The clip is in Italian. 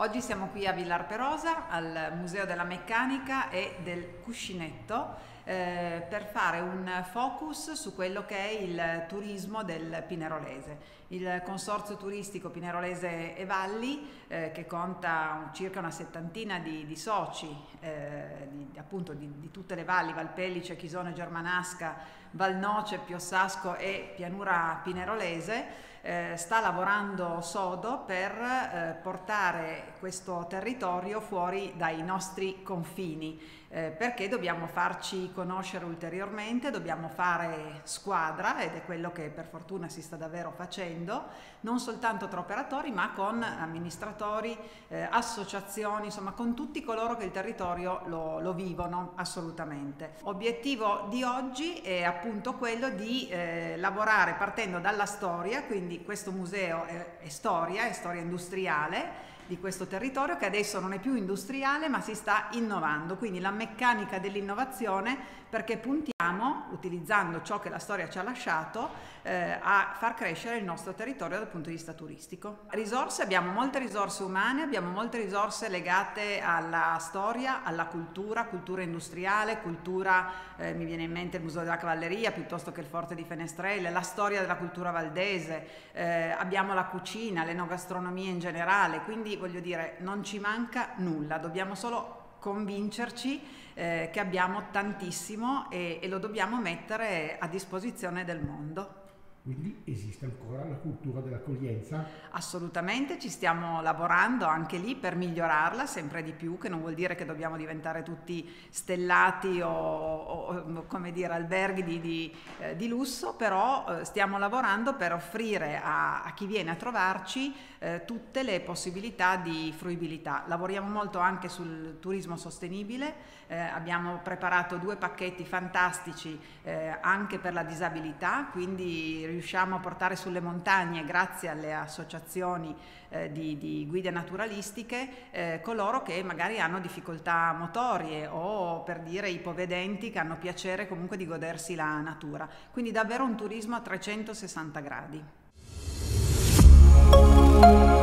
Oggi siamo qui a Villar Perosa, al Museo della Meccanica e del Cuscinetto, per fare un focus su quello che è il turismo del Pinerolese. Il consorzio turistico Pinerolese e Valli, che conta circa una settantina di soci, di tutte le valli, Valpellice, Chisone, Germanasca, Valnoce, Piossasco e Pianura Pinerolese, sta lavorando sodo per portare questo territorio fuori dai nostri confini, perché dobbiamo farci conoscere ulteriormente, dobbiamo fare squadra, ed è quello che per fortuna si sta davvero facendo, non soltanto tra operatori ma con amministratori, associazioni, insomma con tutti coloro che il territorio lo vivono assolutamente. Obiettivo di oggi è appunto quello di lavorare partendo dalla storia, quindi questo museo è storia industriale di questo territorio, che adesso non è più industriale ma si sta innovando, quindi la meccanica dell'innovazione, perché puntiamo, utilizzando ciò che la storia ci ha lasciato, a far crescere il nostro territorio dal punto di vista turistico. Risorse, abbiamo molte risorse umane, abbiamo molte risorse legate alla storia, alla cultura industriale, mi viene in mente il Museo della Cavalleria piuttosto che il Forte di Fenestrelle, la storia della cultura valdese, abbiamo la cucina, l'enogastronomia in generale, quindi voglio dire, non ci manca nulla, dobbiamo solo convincerci che abbiamo tantissimo e lo dobbiamo mettere a disposizione del mondo. Quindi esiste ancora la cultura dell'accoglienza? Assolutamente, ci stiamo lavorando anche lì per migliorarla sempre di più, che non vuol dire che dobbiamo diventare tutti stellati o come dire, alberghi di lusso, però stiamo lavorando per offrire a chi viene a trovarci tutte le possibilità di fruibilità. Lavoriamo molto anche sul turismo sostenibile, abbiamo preparato 2 pacchetti fantastici anche per la disabilità, quindi riusciamo a portare sulle montagne, grazie alle associazioni di guide naturalistiche, coloro che magari hanno difficoltà motorie o, per dire, ipovedenti che hanno piacere comunque di godersi la natura. Quindi davvero un turismo a 360 gradi.